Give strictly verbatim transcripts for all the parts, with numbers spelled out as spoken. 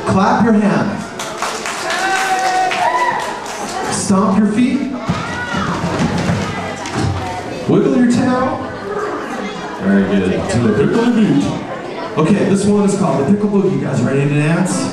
Clap your hands. Stomp your feet. Wiggle your tail. Very good. To the Pickle Boogie. Okay, this one is called the Pickle Boogie. You guys ready to dance?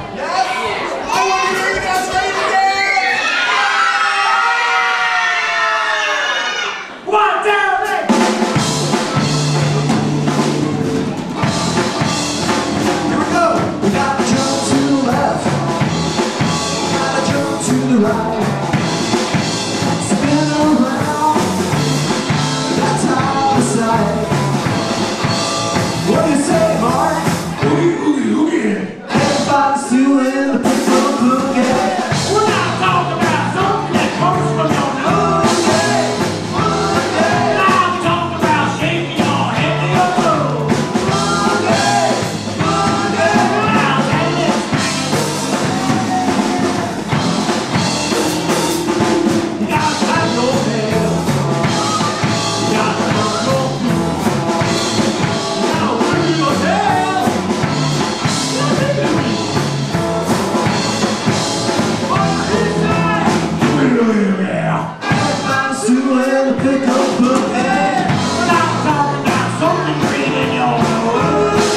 What do you say, Mark? Oogie, oogie, oogie. Everybody's doing the Pickle Boogie. We're not talking about something that comes from your nose. Boogie, boogie. I'm talking about shaking your head to your toes. Boogie, boogie. Now that is you gotta clap your tail. You gotta clap your feet. Everybody's doing the Pickle Boogie. Not talking about something green in your nose.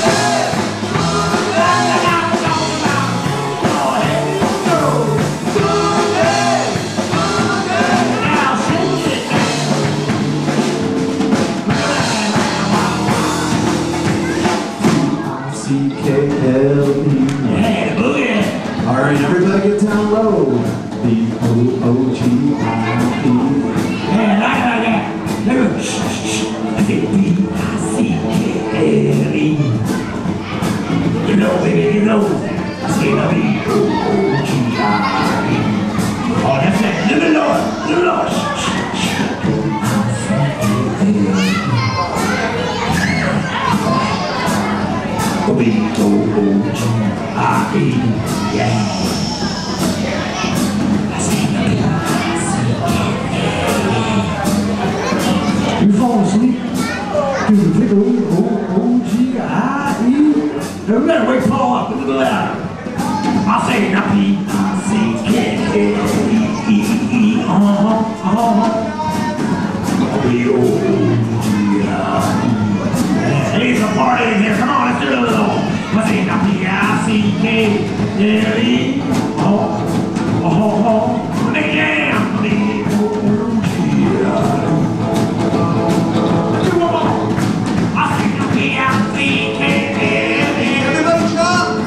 Not talking about your head in your nose. Boogie, boogie. Now shake it down. C K L E. Yeah, boogie. All right, everybody get down low. B O O G I E. Man, I got that. Let me, shh, shh. I said B I C K L E. You know, baby, you know. I said B O O G I E. Oh, that's it. Let me know it. Let me know it. Shh, shh, shh. I C K L E. B O O G I E. Yeah. You fall asleep to the Pickle O G I E. Now we gotta wake Paul up a little louder. I'll say it, P I C K L E E. Uh-huh, uh-huh. B O O G I E. There's a party in here. Come on, let's do it a little. Let's say it, P I C K L E. Oh, oh, oh. Make it jam. B O O G I E. Everybody jump!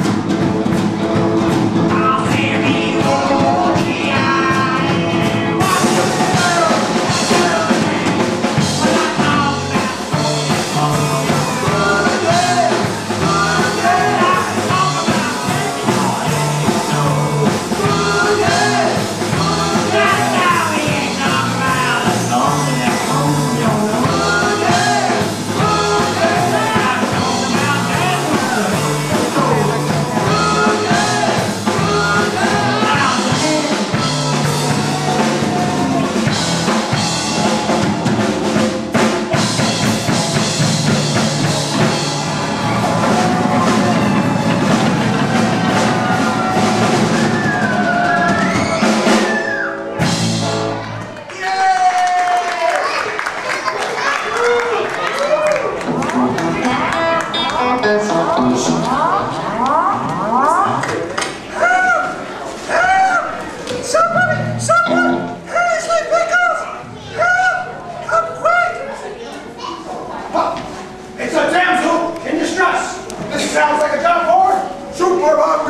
Somebody, someone, Paisley Pickles, help, come quick. It's a damsel in distress. This sounds like a job for Super Bob